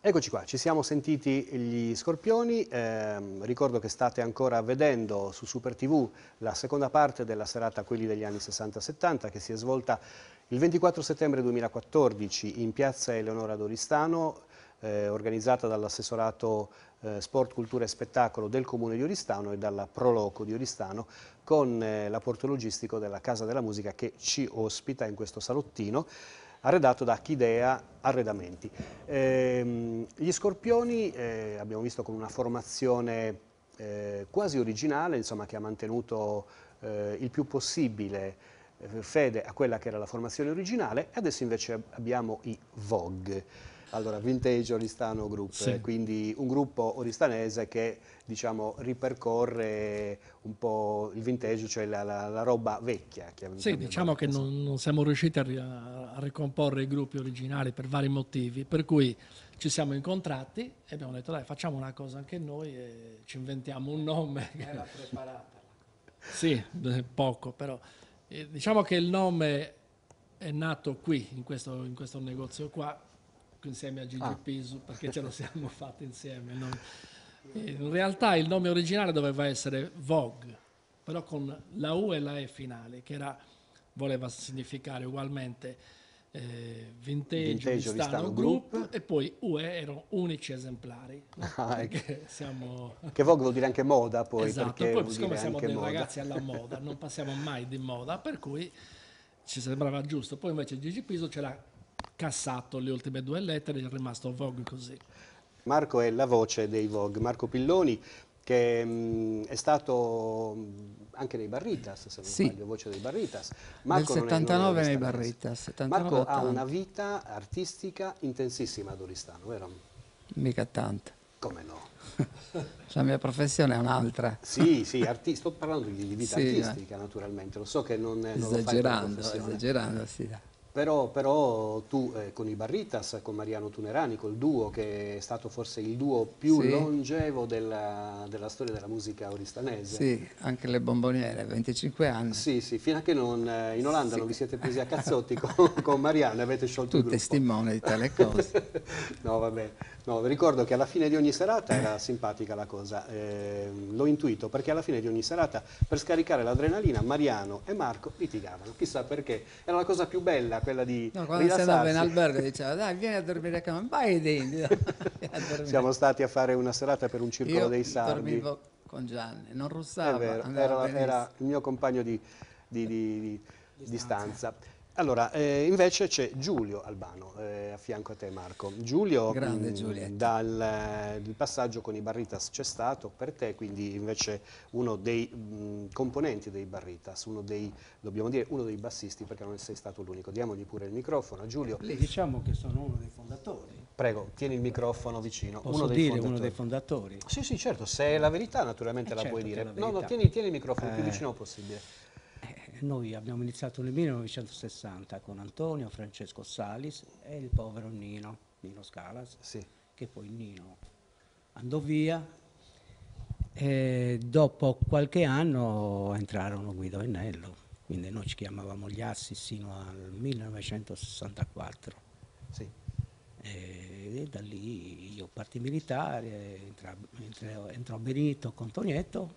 Eccoci qua, ci siamo sentiti gli Scorpioni, ricordo che state ancora vedendo su Super TV la seconda parte della serata Quelli degli anni 60-70 che si è svolta il 24 settembre 2014 in piazza Eleonora d'Oristano, organizzata dall'assessorato Sport, Cultura e Spettacolo del Comune di Oristano e dalla Proloco di Oristano con l'apporto logistico della Casa della Musica che ci ospita in questo salottino arredato da Chidea Arredamenti. Gli Scorpioni abbiamo visto con una formazione quasi originale, insomma, che ha mantenuto il più possibile fede a quella che era la formazione originale, e adesso invece abbiamo i Vogue. Allora, Vintage Oristano Group, Sì. quindi un gruppo oristanese che diciamo ripercorre un po' il vintage, cioè la roba vecchia. Sì, diciamo che non siamo riusciti a ricomporre i gruppi originali per vari motivi, per cui ci siamo incontrati e abbiamo detto dai, facciamo una cosa anche noi e ci inventiamo un nome. Era preparata. Sì, poco, però diciamo che il nome è nato qui, in questo negozio qua, insieme a Gigi Pisu, perché ce lo siamo fatti insieme. In realtà il nome originale doveva essere Vogue, però con la U e la E finale, che voleva significare ugualmente Vintage Oristano Group, e poi UE erano unici esemplari, no? Perché siamo... Che Vogue vuol dire anche moda poi, Esatto, perché poi vuol siccome dire siamo anche dei moda. ragazzi alla moda, non passiamo mai di moda, per cui ci sembrava giusto. Poi invece Gigi Piso ce l'ha cassato le ultime due lettere e è rimasto Vogue così. Marco è la voce dei Vogue, Marco Pilloni, che è stato anche nei Barritas, se non Sì, sbaglio, voce dei Barritas. nel Marco non è 79 nei oristanese. Barritas, Marco ha 79-80, una vita artistica intensissima ad Oristano, vero? mica tanto. Come no? La mia professione è un'altra, Sì, sì, sto parlando di vita Sì, artistica naturalmente, lo so che non lo fai per professione. esagerando, sì. Però tu con i Barritas, con Mariano Tunerani, col duo che è stato forse il duo più Sì. longevo della storia della musica oristanese. Sì, anche le bomboniere, 25 anni. Sì, sì, fino a che in Olanda Sì. non vi siete presi a cazzotti con Mariano e avete sciolto il Tu gruppo. testimone di tale cose. No, vabbè. No, vi ricordo che alla fine di ogni serata era simpatica la cosa, l'ho intuito perché alla fine di ogni serata per scaricare l'adrenalina Mariano e Marco litigavano, chissà perché, era la cosa più bella quella di No, quando si andava in rilassarsi. albergo diceva dai vieni a dormire a casa, vai dentro. Vieni a dormire. Siamo stati a fare una serata per un circolo Io dei sardi, dormivo con Gianni, non è russava, vero, andava benissimo. era il mio compagno di stanza. Allora, invece c'è Giulio Albano a fianco a te Marco. Giulio, Grande Giulietto. dal passaggio con i Barritas c'è stato per te, quindi invece uno dei componenti dei Barritas, dobbiamo dire, uno dei bassisti perché non sei stato l'unico. Diamogli pure il microfono a Giulio. Diciamo che sono uno dei fondatori. Prego, tieni il microfono vicino. Posso dire uno dei fondatori? Sì, sì, certo, se è la verità naturalmente la certo puoi che è dire. la No, no, verità. tieni il microfono il più vicino possibile. Noi abbiamo iniziato nel 1960 con Antonio, Francesco Salis e il povero Nino Scalas, Sì. che poi Nino andò via e dopo qualche anno entrarono Guido e Nello, quindi noi ci chiamavamo gli Assi sino al 1964. Sì. E da lì io parti militare, entrò Benito con Tonietto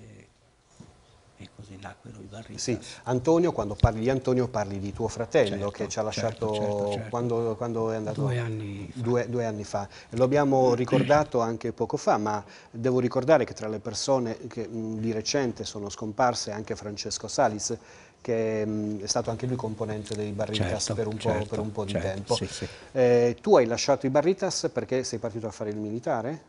e così nacquero i Barritas. Sì, Antonio, quando parli di Antonio parli di tuo fratello Certo, che ci ha lasciato certo. quando è andato 2 anni fa. due anni fa. Lo abbiamo ricordato anche poco fa, ma devo ricordare che tra le persone che di recente sono scomparse anche Francesco Salis, che è stato anche lui componente dei Barritas Certo, per un po' di certo, tempo. sì, sì. Tu hai lasciato i Barritas perché sei partito a fare il militare?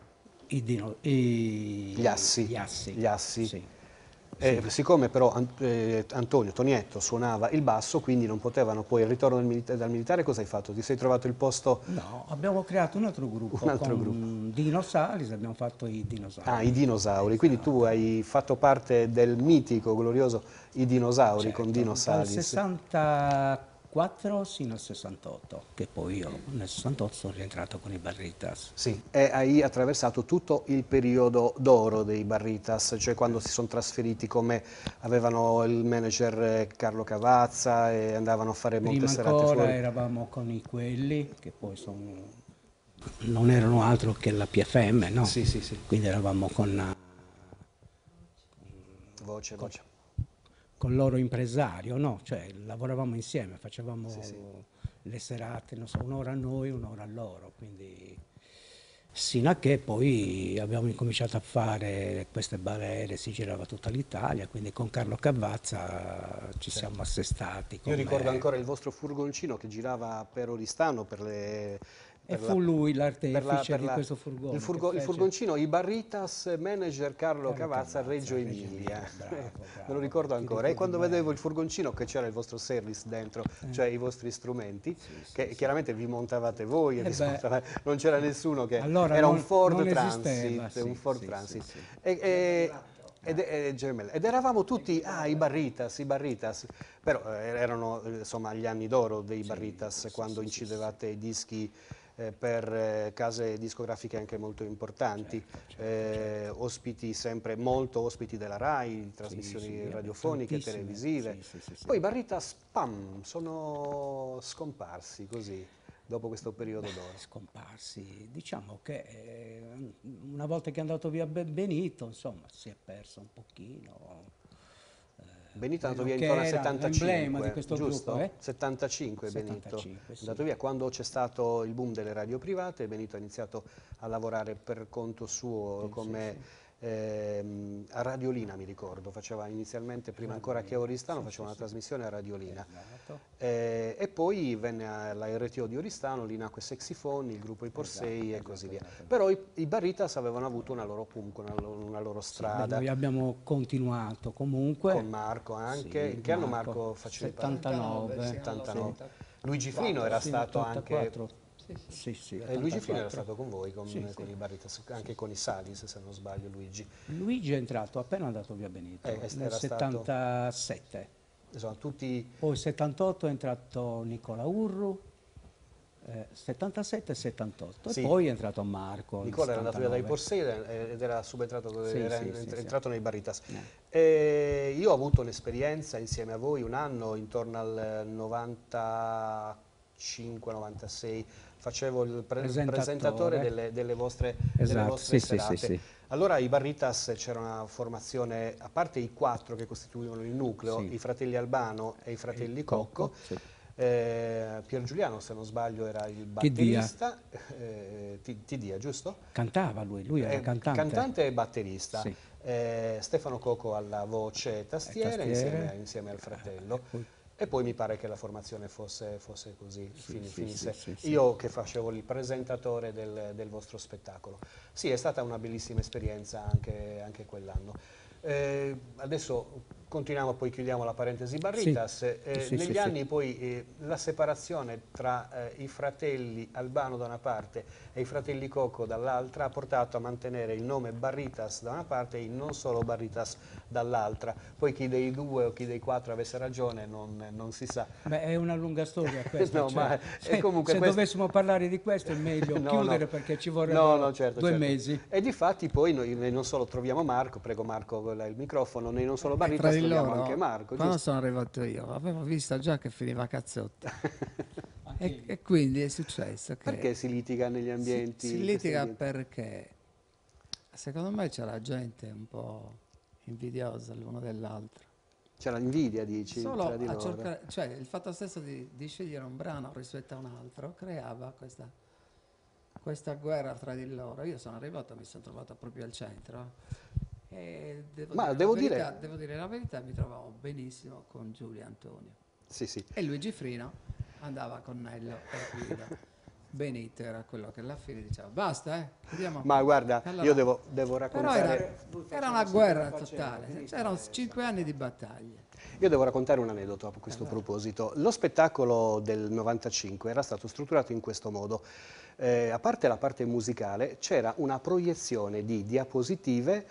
Gli Assi. Gli Assi. Sì. Siccome però Antonio Tonietto suonava il basso, quindi non potevano poi il ritorno dal militare, cosa hai fatto? Ti sei trovato il posto? No, abbiamo creato un altro gruppo con Dino Salis, abbiamo fatto i Dinosauri. Ah, i dinosauri, quindi tu hai fatto parte del mitico, glorioso I Dinosauri con Dino Dal Salis. 64 sino al 68, che poi io nel 68 sono rientrato con i Barritas. Sì, e hai attraversato tutto il periodo d'oro dei Barritas, cioè quando si sono trasferiti come avevano il manager Carlo Cavazza e andavano a fare molte Prima serate ancora fuori. eravamo con i Quelli, che poi sono non erano altro che la PFM, no? Sì, sì, sì. Quindi eravamo Voce, voce. con il loro impresario, no? Cioè lavoravamo insieme, Sì, sì. facevamo le serate, non so, un'ora a noi, un'ora a loro, quindi sino a che poi abbiamo incominciato a fare queste balere, si girava tutta l'Italia, quindi con Carlo Cavazza ci siamo assestati. Io ricordo ancora il vostro furgoncino che girava per Oristano, per le... E per fu lui l'artefice per di questo furgone. il, che il fece furgoncino Ibarritas, manager Carlo Cavazza, Reggio Emilia. Me lo ricordo ancora. E quando vedevo il furgoncino che c'era il vostro service dentro, cioè i vostri strumenti, che chiaramente vi montavate voi, e non c'era nessuno che... Allora era un non Ford esisteva, Transit, un Ford Transit. sì. Ed eravamo tutti, i Barritas, però erano insomma gli anni d'oro dei Barritas, quando incidevate i dischi per case discografiche anche molto importanti, ospiti sempre, molto ospiti della RAI, trasmissioni radiofoniche, televisive. Poi i Barritas, pam, sono scomparsi così, dopo questo periodo d'oro. Scomparsi, diciamo che una volta che è andato via Benito, insomma, si è perso un pochino. Benito è andato quello via intorno che al era l'emblema 75, di questo giusto? gruppo, 75 Benito 75, è sì. andato via quando c'è stato il boom delle radio private. Benito ha iniziato a lavorare per conto suo come a Radiolina, mi ricordo, faceva inizialmente, prima ancora che a Oristano, faceva una trasmissione a Radiolina. Esatto. E poi venne alla RTO di Oristano, lì nacque Sexy Phone, il gruppo I Porsei e così via. Però i Barritas avevano avuto una loro punk, una loro strada. Noi abbiamo continuato comunque. Con Marco anche. Sì, in che anno Marco faceva 79. 79. Luigi Frino era stato anche... 84. Sì, Luigi Frino era 84. stato con voi, con i Barritas, anche con i Salis, se non sbaglio, Luigi. Luigi è entrato appena andato via Benito, nel era stato- 77. Insomma, tutti... Poi 78 è entrato Nicola Urru, 77 e 78. Sì. E poi è entrato Marco. nel Nicola era andato via dai 79. Porsei ed era subentrato, Sì, era sì, entrato nei Barritas. Eh. E io ho avuto un'esperienza insieme a voi un anno, intorno al 95-96, facevo il presentatore delle vostre Esatto, sì, serate. sì. Allora i Barritas c'era una formazione, a parte i quattro che costituivano il nucleo, Sì. i fratelli Albano e i fratelli Cocco, sì. Pier Giuliano, se non sbaglio, era il batterista, Tidia, giusto? Cantava lui era cantante. Cantante e batterista. Sì. Stefano Cocco alla voce e tastiere, tastiere. insieme al fratello. E poi mi pare che la formazione fosse così, finisse. sì. Io che facevo il presentatore del vostro spettacolo. Sì, è stata una bellissima esperienza anche quell'anno. Adesso continuiamo, poi chiudiamo la parentesi Barritas. Negli anni poi la separazione tra i fratelli Albano da una parte e i fratelli Cocco dall'altra ha portato a mantenere il nome Barritas da una parte e il non solo Barritas dall'altra. Poi chi dei due o chi dei quattro avesse ragione non si sa. Beh, è una lunga storia questa. No, ma se comunque dovessimo parlare di questo è meglio chiudere perché ci vorrebbero certo. 2 mesi. E difatti poi noi non solo troviamo Marco, prego Marco il microfono, noi non solo Barritas troviamo anche Marco. Quando Giusto? sono arrivato io avevo visto già che finiva cazzotti e quindi è successo che Perché si litiga negli ambienti? si litiga perché secondo me c'era gente un po' invidiosa l'uno dell'altro. C'è l'invidia, dici, Solo tra di a loro. cercare, cioè il fatto stesso di scegliere un brano rispetto a un altro creava questa guerra tra di loro. Io sono arrivato, mi sono trovato proprio al centro. E devo dire la verità, mi trovavo benissimo con Giulio Antonio. Sì. E Luigi Frino andava con Nello e Guido. Benito era quello che alla fine diceva basta, chiudiamo. Ma guarda, Allora, io devo raccontare... Però era una guerra totale, c'erano 5 anni di battaglie. Io devo raccontare un aneddoto a questo proposito. Lo spettacolo del 95 era stato strutturato in questo modo. A parte la parte musicale, c'era una proiezione di diapositive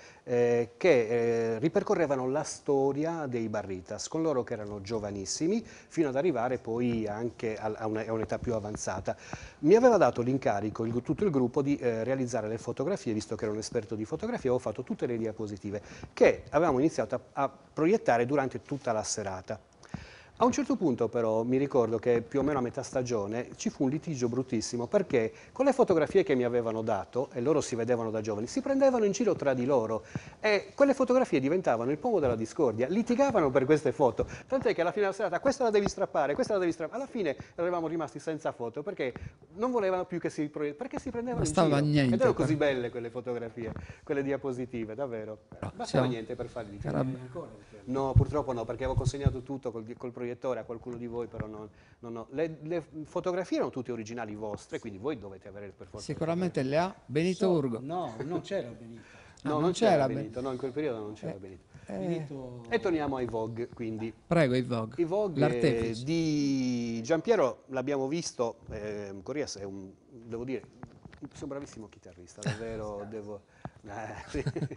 che ripercorrevano la storia dei Barritas, con loro che erano giovanissimi, fino ad arrivare poi anche a un'età più avanzata. Mi aveva dato l'incarico, tutto il gruppo, di realizzare le fotografie, visto che ero un esperto di fotografia, avevo fatto tutte le diapositive che avevamo iniziato a proiettare durante tutta la serata. A un certo punto però mi ricordo che più o meno a metà stagione ci fu un litigio bruttissimo perché con le fotografie che mi avevano dato, e loro si vedevano da giovani, si prendevano in giro tra di loro e quelle fotografie diventavano il pomo della discordia, litigavano per queste foto, tant'è che alla fine della serata questa la devi strappare, questa la devi strappare, alla fine eravamo rimasti senza foto perché non volevano più che perché si prendevano in Bastava giro. niente Ed erano per- così belle quelle fotografie, quelle diapositive, davvero. Bastava siamo- niente per farli litigare. era- No, purtroppo no, perché avevo consegnato tutto col proiettore a qualcuno di voi, però non ho. Le fotografie erano tutte originali vostre, quindi voi dovete avere per forza. Sicuramente le ha Benito Urgo. No, non c'era Benito. No, non non c'era c'era Benito, no, in quel periodo non c'era Benito. Benito E torniamo ai Vogue, quindi. Prego, i Vogue. I Vogue L'artefice. di Giampiero l'abbiamo visto, Corrias è devo dire, un bravissimo chitarrista, davvero, sì.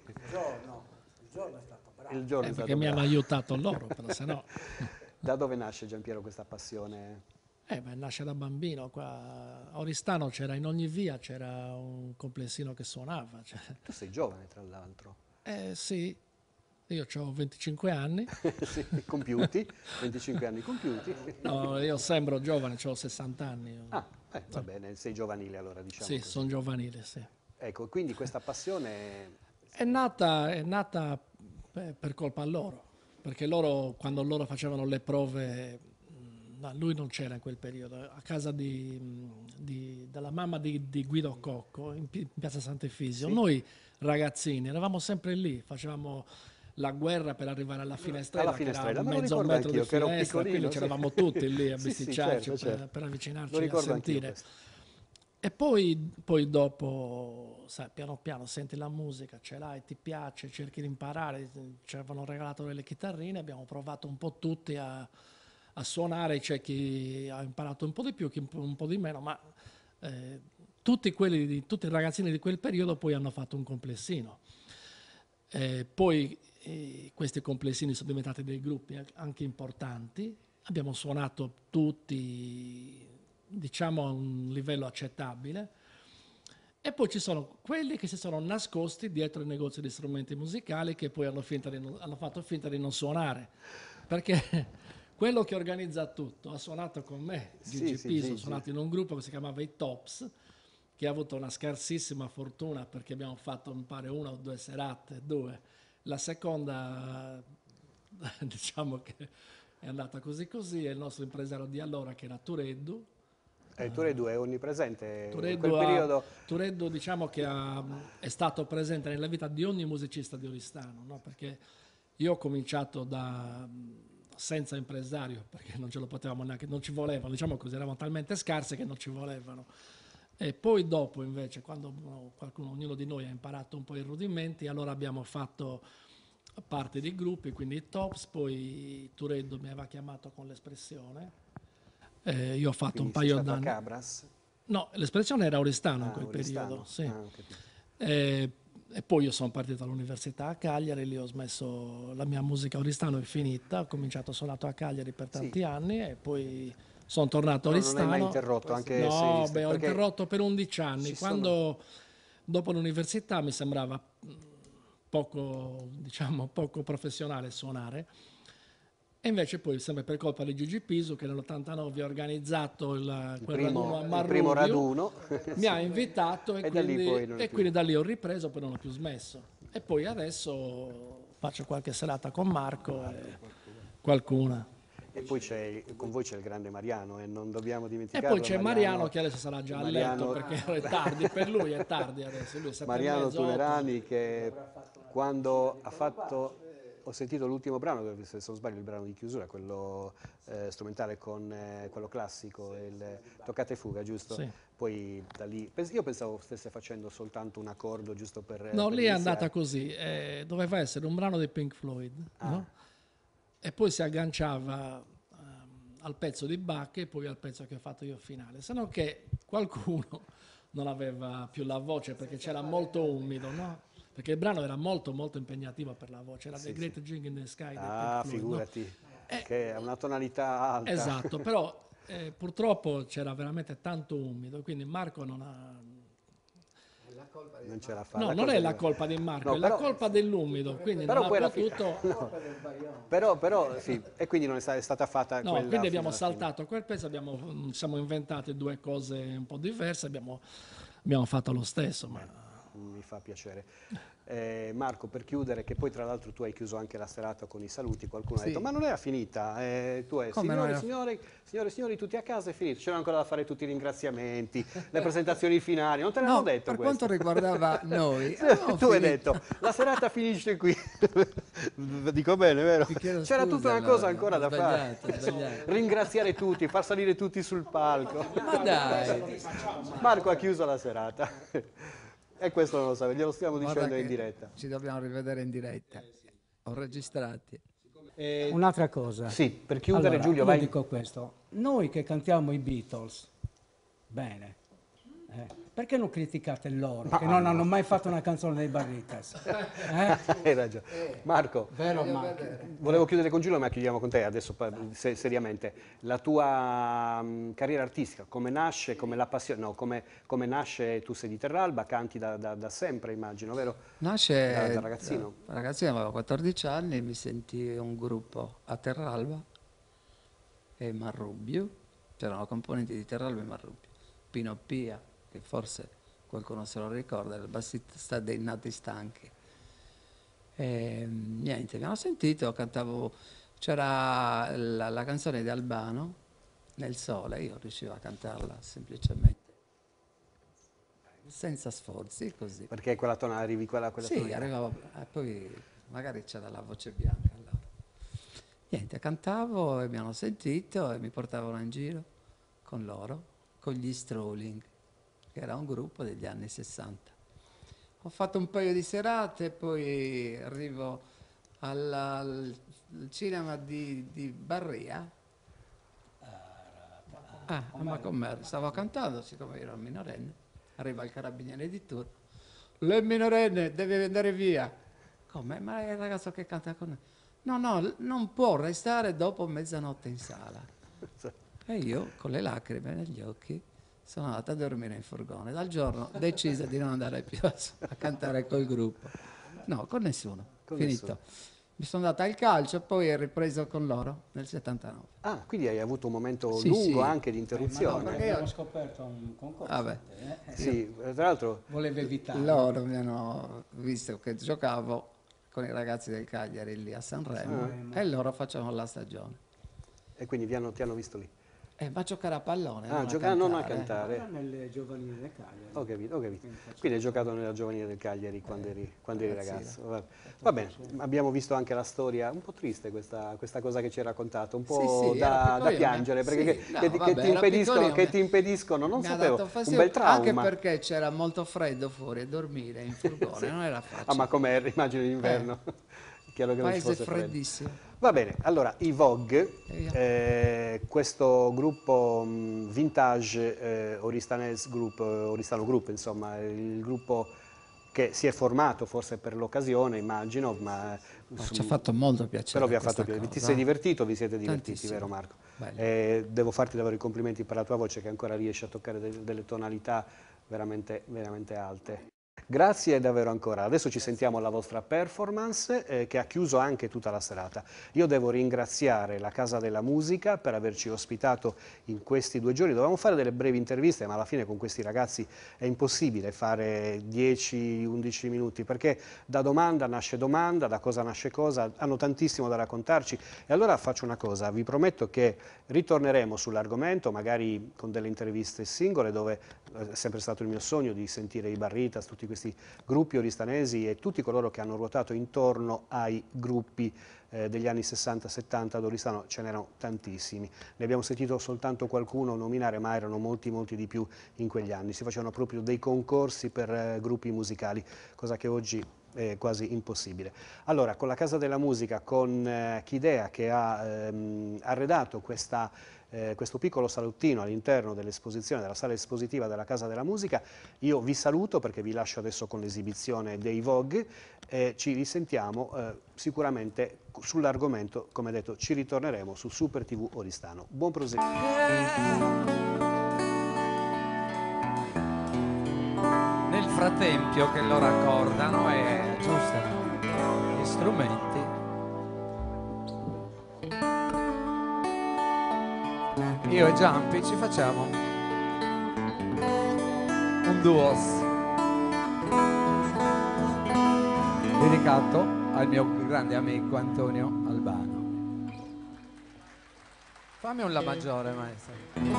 il giorno è stato bravo. Il giorno è stato Perché mi hanno bravo. aiutato loro, però se no... Da dove nasce Giampiero questa passione? Nasce da bambino. Qua a Oristano c'era in ogni via, c'era un complessino che suonava. Cioè. Tu sei giovane, tra l'altro. Sì, io ho 25 anni. Sì, compiuti, 25 anni compiuti. No, io sembro giovane, ho 60 anni. Ah, va bene, sei giovanile allora, diciamo Sì, così. sono giovanile, sì. Ecco, quindi questa passione. È nata per colpa loro, perché loro, quando loro facevano le prove, no, lui non c'era in quel periodo, a casa della mamma di Guido Cocco, in Piazza Sant'Efisio. Sì. Noi ragazzini eravamo sempre lì, facevamo la guerra per arrivare alla finestrella, Alla finestrella, che era me lo mezzo ricordo metro di anch'io, che ero finestra, piccolino, quindi sì. c'eravamo tutti lì a Sì, sì, bisticciarci certo, certo. per avvicinarci Lo a ricordo anch'io sentire. questo. E poi dopo, sai, piano piano senti la musica, ce l'hai, ti piace, cerchi di imparare, ci avevano regalato delle chitarrine, abbiamo provato un po' tutti a suonare, c'è chi ha imparato un po' di più, chi un po' di meno, ma tutti i ragazzini di quel periodo poi hanno fatto un complessino. Poi questi complessini sono diventati dei gruppi anche importanti, abbiamo suonato tutti, diciamo, a un livello accettabile. E poi ci sono quelli che si sono nascosti dietro i negozi di strumenti musicali che poi hanno fatto finta di non suonare. Perché quello che organizza tutto ha suonato con me, Gigi sì, Piso, Gigi. ha suonato in un gruppo che si chiamava i Tops, che ha avuto una scarsissima fortuna perché abbiamo fatto, mi pare, 1 o 2 serate, 2. La seconda, diciamo che è andata così così, e il nostro impresario di allora, che era Tureddu, Tureddu è onnipresente in Tureddu, quel periodo. Tureddu, diciamo che è stato presente nella vita di ogni musicista di Oristano, no? Perché io ho cominciato senza impresario, perché non ce lo potevamo neanche, non ci volevano, diciamo così, eravamo talmente scarse che non ci volevano. E poi dopo invece, quando ognuno di noi ha imparato un po' i rudimenti, allora abbiamo fatto parte di gruppi, quindi i Tops, poi Tureddu mi aveva chiamato con l'Espressione. Io ho fatto Quindi un paio sei stato a d'anni. Cabras. No, l'Espressione era Oristano in Ah, quel Oristano. periodo, sì. Ah, ho capito. E poi io sono partito all'università a Cagliari, lì ho smesso, la mia musica a Oristano è finita, ho cominciato, suonato a Cagliari per tanti anni e poi sono tornato a Però non hai Oristano. mai interrotto, anche No, se beh, ho perché interrotto per 11 anni, ci quando dopo l'università mi sembrava poco, diciamo, poco professionale suonare. E invece poi, sempre per colpa di Gigi Piso, che nell'89 ha organizzato quel raduno a il Marruglio, primo raduno. mi ha invitato E da lì poi non è più. quindi da lì ho ripreso, poi non ho più smesso. E poi adesso faccio qualche serata con Marco e qualcuna. E poi con voi c'è il grande Mariano e non dobbiamo E dimenticarlo. poi c'è Mariano che adesso sarà già a letto Mariano- perché è tardi, per lui è tardi adesso. Lui è 7 e Mariano mezzo, 8. Tunerani che quando ha fatto, ho sentito l'ultimo brano, se non sbaglio il brano di chiusura, quello strumentale con quello classico, il Toccata e fuga, giusto? Sì. Poi da lì, io pensavo stesse facendo soltanto un accordo giusto per. No, per lì è iniziare. andata così, doveva essere un brano dei Pink Floyd, no? E poi si agganciava al pezzo di Bach e poi al pezzo che ho fatto io finale, se no che qualcuno non aveva più la voce perché c'era molto umido, no? Perché il brano era molto molto impegnativo per la voce, era The Great Gig in the Sky dei Ah, Pink Floyd, no? figurati, che ha una tonalità alta. Esatto, però purtroppo c'era veramente tanto umido, quindi Marco non ha... non ce la fa. No, non è la colpa di Marco, è la colpa dell'umido, quindi non ha potuto... Però sì, e quindi non è stata fatta No, quella quindi abbiamo fino alla fine. saltato quel pezzo, siamo inventati due cose un po' diverse, abbiamo fatto lo stesso. Ma... Mi fa piacere. Marco, per chiudere, che poi tra l'altro tu hai chiuso anche la serata con i saluti, qualcuno ha detto ma non era finita, tu hai signori tutti a casa, è finito, c'erano ancora da fare tutti i ringraziamenti, le presentazioni finali, non te l'hanno detto per questo? quanto riguardava noi, tu hai detto la serata finisce qui. Dico bene, vero? C'era tutta una cosa ancora da fare. Ringraziare tutti, far salire tutti sul palco. Ma dai! Marco ha chiuso la serata. E questo non lo sapevo, glielo stiamo Guarda dicendo in che diretta. ci dobbiamo rivedere in diretta. Ho registrati. Un'altra cosa. Sì, per chiudere Allora, Giulio, io vai. dico questo. Noi che cantiamo i Beatles, bene, perché non criticate loro, che non hanno mai fatto una canzone dei Barritas? Hai ragione. Marco, Vero, Marco? volevo chiudere con Giulio, ma chiudiamo con te adesso seriamente. La tua carriera artistica, come nasce, come la passione, no, come nasce, tu sei di Terralba, canti da sempre, immagino, vero? Nasce Da ragazzino. Da ragazzino, avevo 14 anni, mi sentii un gruppo a Terralba e Marrubbio, c'erano componenti di Terralba e Marrubbio, Pino Pia, che forse qualcuno se lo ricorda, il bassista dei Nati Stanchi. E, niente, abbiamo sentito, cantavo, c'era la canzone di Albano, Nel sole, io riuscivo a cantarla semplicemente, senza sforzi, così. Perché quella tonalità, arrivi quella Sì, tonalità. arrivavo, poi magari c'era la voce bianca allora. Niente, cantavo e mi hanno sentito e mi portavano in giro con loro, con gli Strolling, che era un gruppo degli anni 60. Ho fatto un paio di serate, poi arrivo al cinema di Barria. Ma com'era? Stavo cantando, siccome io ero minorenne, arriva il carabiniere di turno. Lei è minorenne, deve andare via. Come? Ma è il ragazzo che canta con noi. No, non può restare dopo mezzanotte in sala. E io, con le lacrime negli occhi, sono andata a dormire in furgone. Dal giorno ho deciso di non andare più a cantare col gruppo. No, con nessuno. Finito. Nessuno. Mi sono andata al calcio, poi ho ripreso con loro nel 79. Ah, quindi hai avuto un momento Sì, lungo sì. anche di interruzione. Perché abbiamo scoperto un concorso. Vabbè. Sì, tra l'altro Voleva evitare. Loro mi hanno visto che giocavo con i ragazzi del Cagliari lì a Sanremo e loro facevano la stagione. e quindi ti hanno visto lì. Ma giocare a pallone, Ah, non a cantare. Era nelle giovanili del Cagliari. Ho capito. Quindi hai giocato nella giovanile del Cagliari quando eri ragazzo. Va bene, abbiamo visto anche la storia, un po' triste questa cosa che ci hai raccontato, un po' Sì, da ero piangere, piccolino, perché sì, no, che vabbè, ti ero impediscono, piccolino, non mi ha sapevo, dato un fastidio, bel trauma. anche perché c'era molto freddo fuori e dormire in furgone non era facile. Ah, ma com'è, immagino d'inverno. Chiaro che non ci Paese fosse freddo. freddissimo. Va bene, allora i Vogue, questo gruppo vintage Oristano Group, insomma, il gruppo che si è formato forse per l'occasione, immagino, ma Ci ha fatto molto piacere. però vi ha fatto questa piacere. Ti cosa. sei divertito, vi siete divertiti, Tantissimo. vero Marco? Bello. Devo farti davvero i complimenti per la tua voce che ancora riesce a toccare delle tonalità veramente, veramente alte. Grazie davvero ancora. Adesso ci sentiamo alla vostra performance che ha chiuso anche tutta la serata. Io devo ringraziare la Casa della Musica per averci ospitato in questi 2 giorni. Dovevamo fare delle brevi interviste, ma alla fine con questi ragazzi è impossibile fare 10-11 minuti, perché da domanda nasce domanda, da cosa nasce cosa, hanno tantissimo da raccontarci. E allora faccio una cosa, vi prometto che ritorneremo sull'argomento, magari con delle interviste singole, dove è sempre stato il mio sogno di sentire i Barritas, tutti questi gruppi oristanesi e tutti coloro che hanno ruotato intorno ai gruppi degli anni 60-70 ad Oristano, ce n'erano tantissimi. Ne abbiamo sentito soltanto qualcuno nominare, ma erano molti di più in quegli anni. Si facevano proprio dei concorsi per gruppi musicali, cosa che oggi è quasi impossibile. Allora, con la Casa della Musica, con Chidea che ha arredato questo piccolo salottino all'interno dell'esposizione, della sala espositiva della Casa della Musica, io vi saluto perché vi lascio adesso con l'esibizione dei Vogue e ci risentiamo sicuramente sull'argomento, come detto ci ritorneremo su Super TV Oristano. Buon proseguimento. Nel frattempo che lo raccordano e aggiustano gli strumenti. Io e Giampi ci facciamo un duos dedicato al mio grande amico Antonio Albano. Fammi un La maggiore, maestro.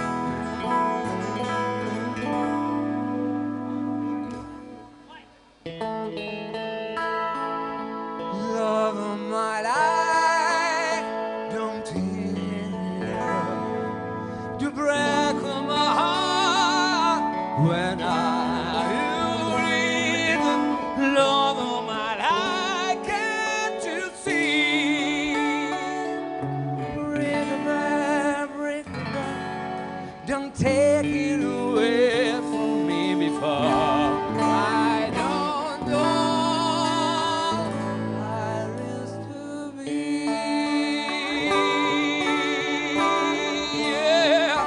Love of my life, don't hear to break my heart when I read love of my life. Can't you see? Break the bell, don't take it away from me before. I don't know how it is to be. Yeah.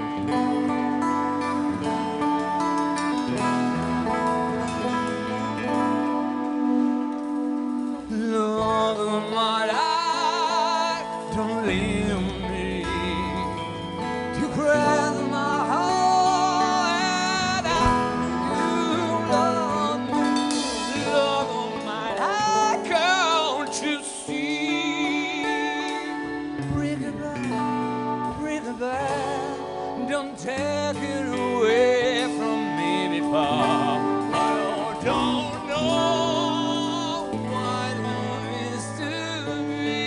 Love of my life, don't leave me to cry my heart. You love me, love of my life, can't you see? Breathe it back, don't take it away from me before. I don't know what love is to me.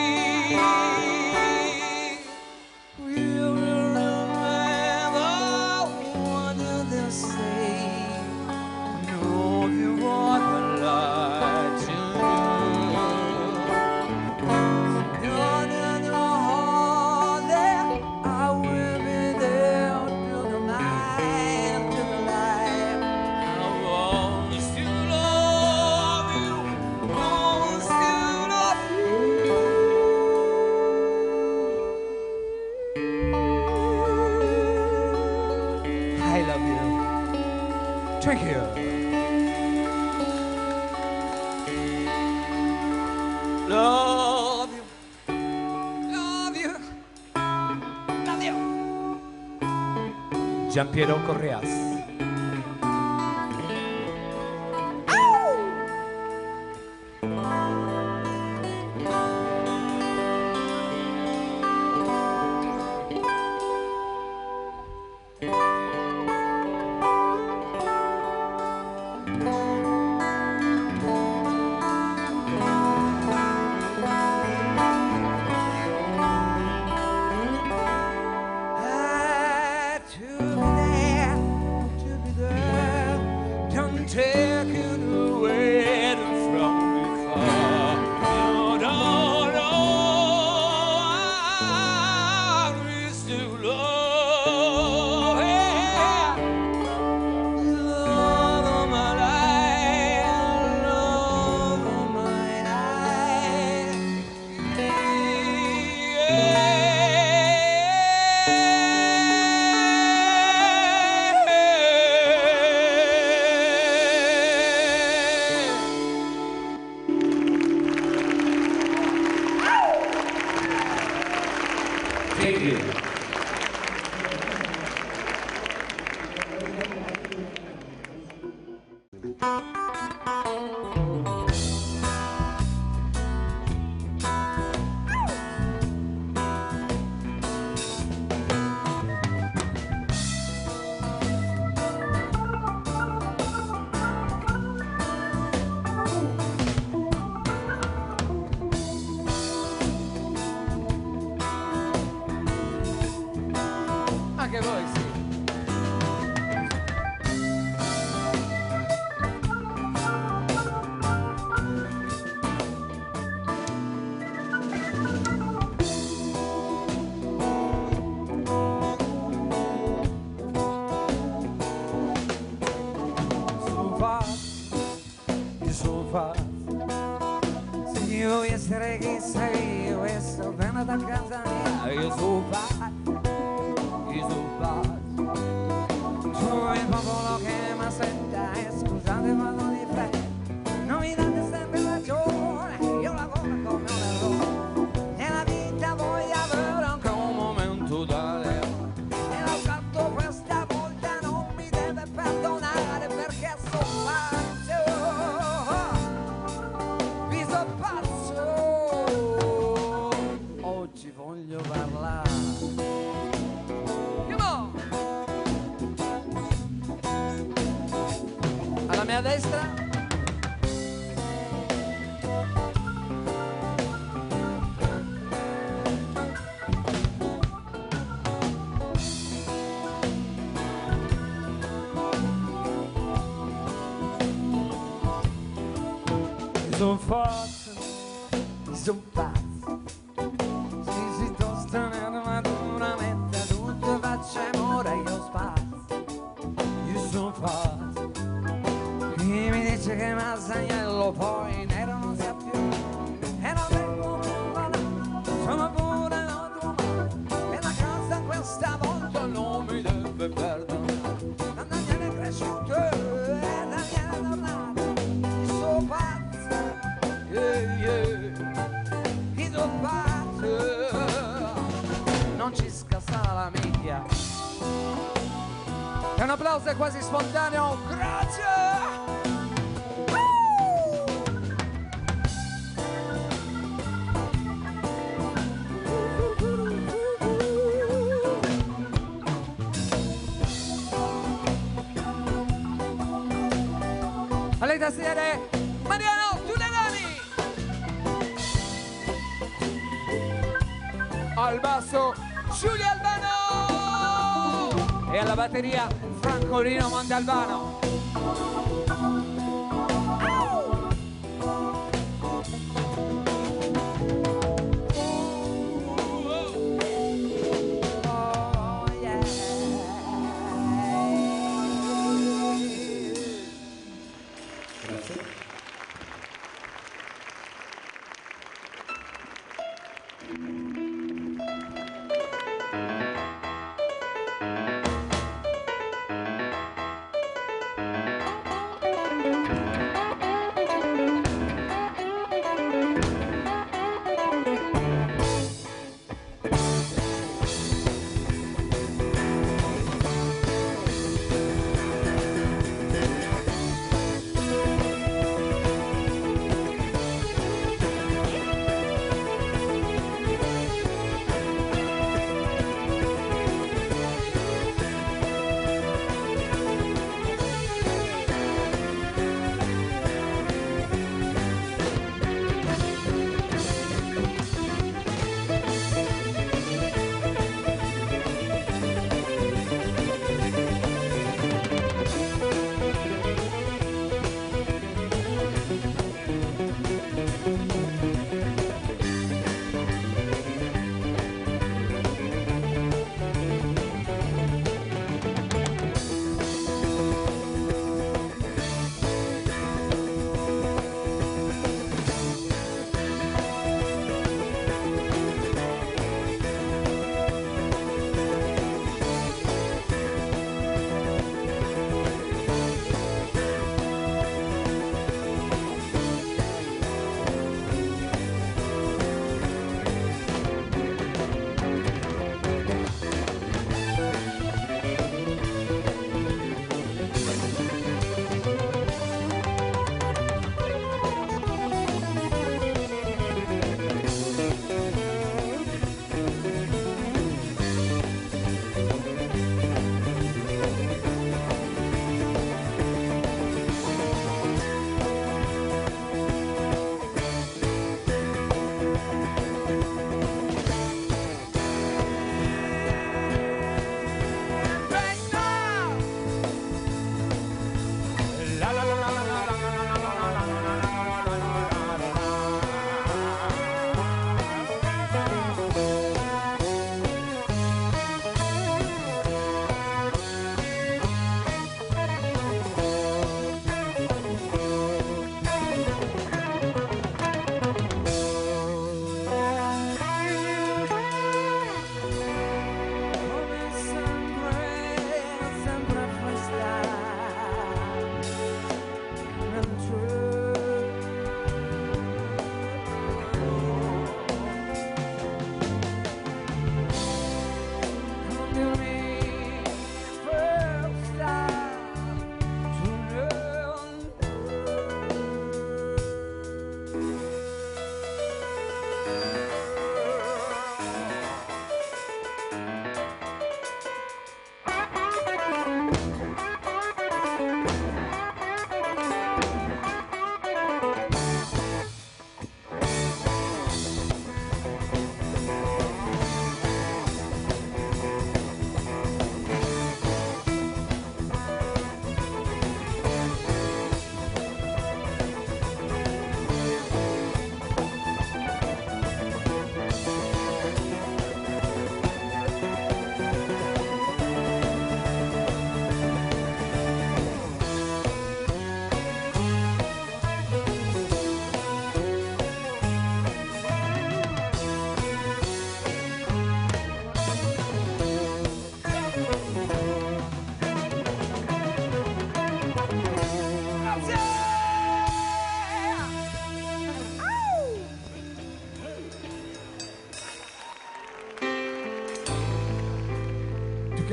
You remember what did they say? Know you want a lot to do. Don't know that I will be there till the night, till the light. I want to love you, want to love you. I love you. Thank you. Love you. Love you. Love you. Giampiero Correas. To be there, don't take it away from me far. You don't know how it is to love. Love of my life, love of my life. Thank you. Anche voi sì. Sofa, se io essere chi sei, io sto bene da casa mia, io sofa. Tu il popolo che mi senta e scusa mia destra. Sono forte, sono pazzo, si tosta naturalmente, tutto facciamo ora io spazio, io sono forte, chi mi dice che Masaniello poi nero non sia più, e non vengo più, sono pure l'automatico, e la casa questa volta non mi deve perdonare, da Daniele cresciuto e Daniele tornato, io sono pazzo. Non ci scassa la minchia. E un applauso è quasi spontaneo. Grazie. Alle tastiere Mariano Tulenani. Al basso Giulio Albano e alla batteria Francolino Mondalbano.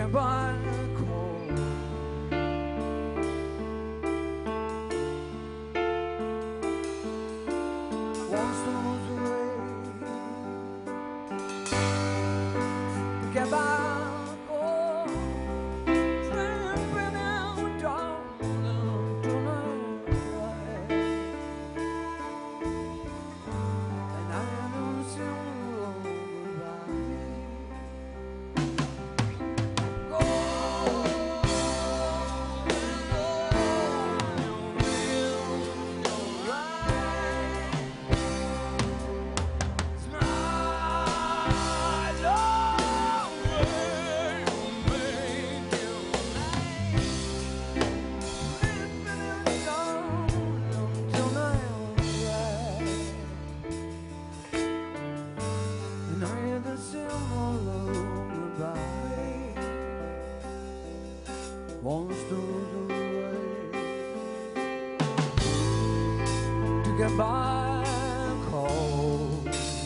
get back home. Once the moon's away, get back home. Sleeping in down tonight, and I don't see wants to do to get back home.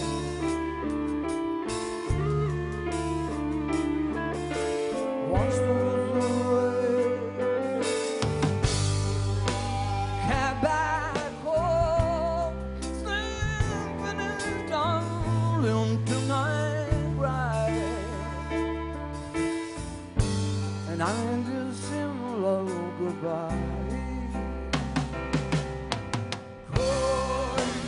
Wants to do get back home. Sleeping in darling tonight, right? And I just sing low goodbye. Oh,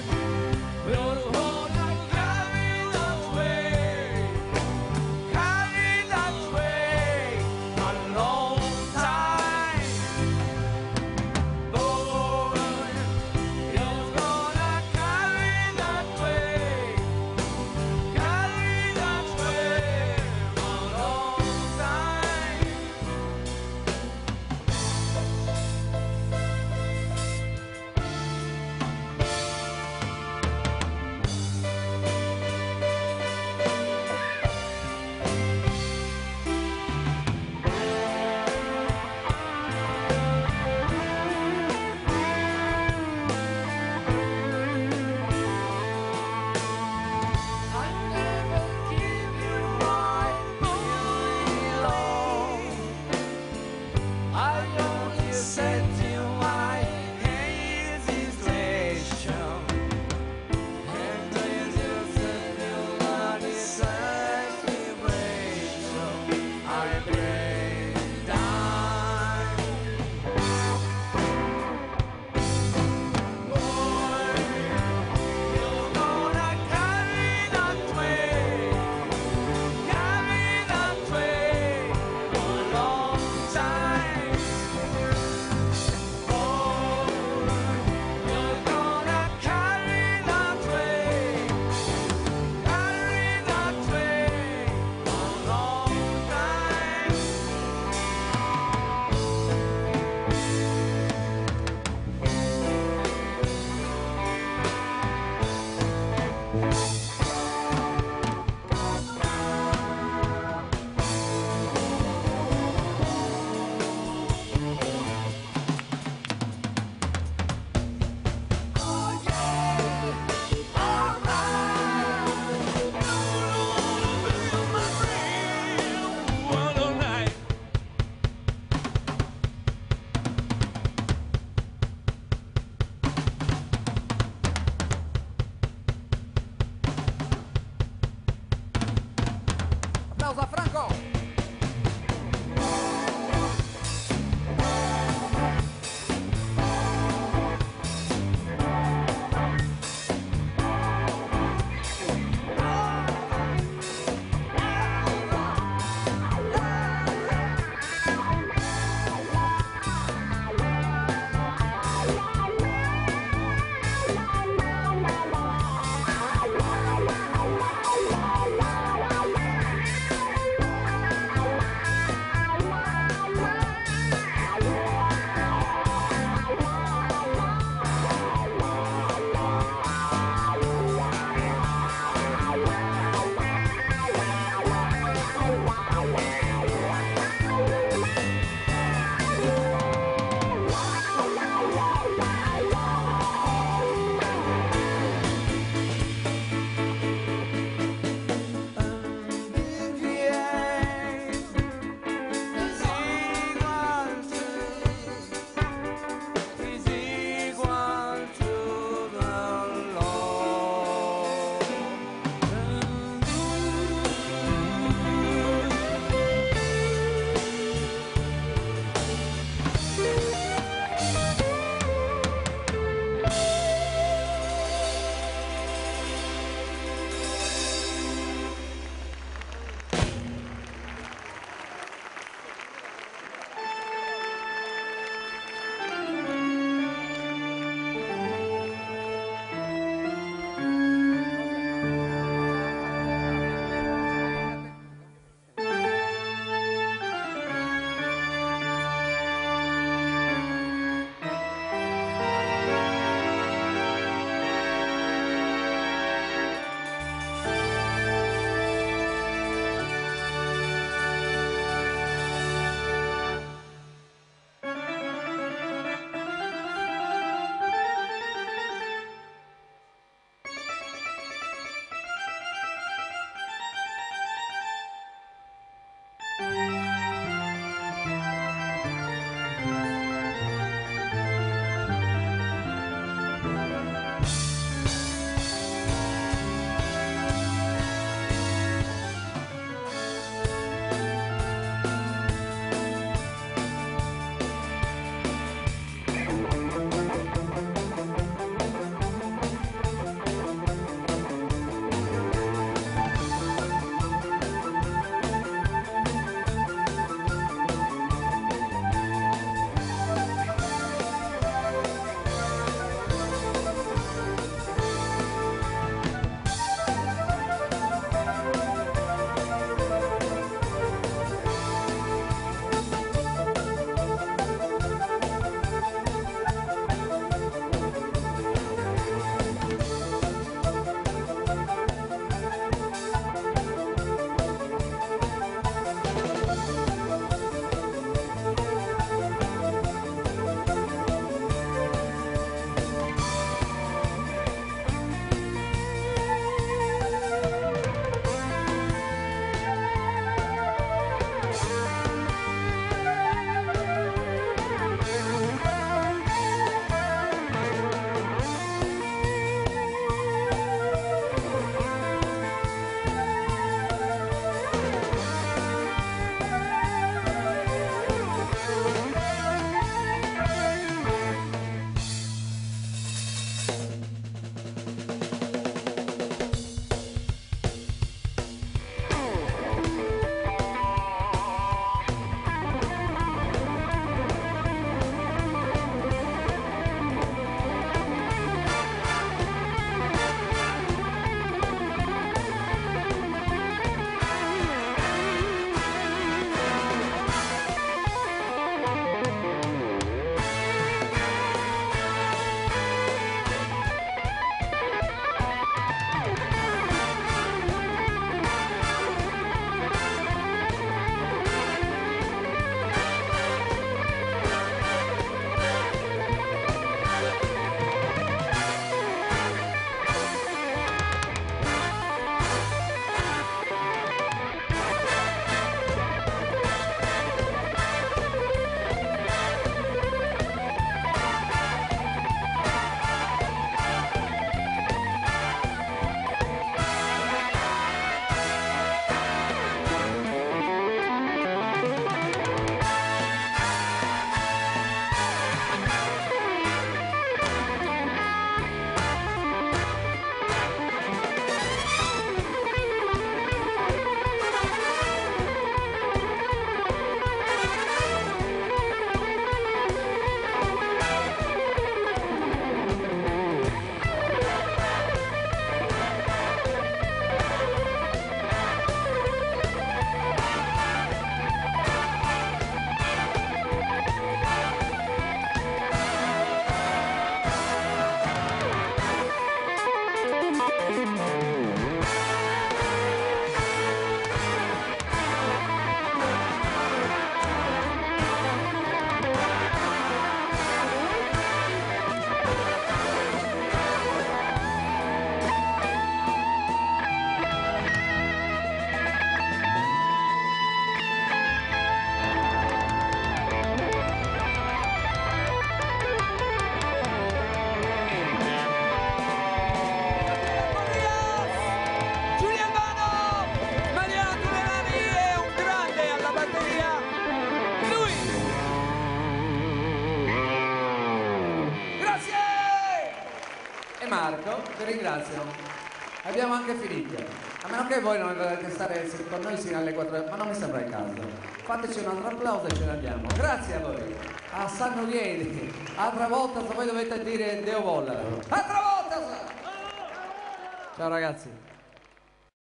e Marco vi ringraziano. Abbiamo anche finito. A meno che voi non volete stare con noi sino alle 4, ma non mi sembra il caso. Fateci un altro applauso e ce ne andiamo. Grazie a voi. A San Nuvieri. Altra volta se voi dovete dire Deo volla. Altra volta! Ciao ragazzi.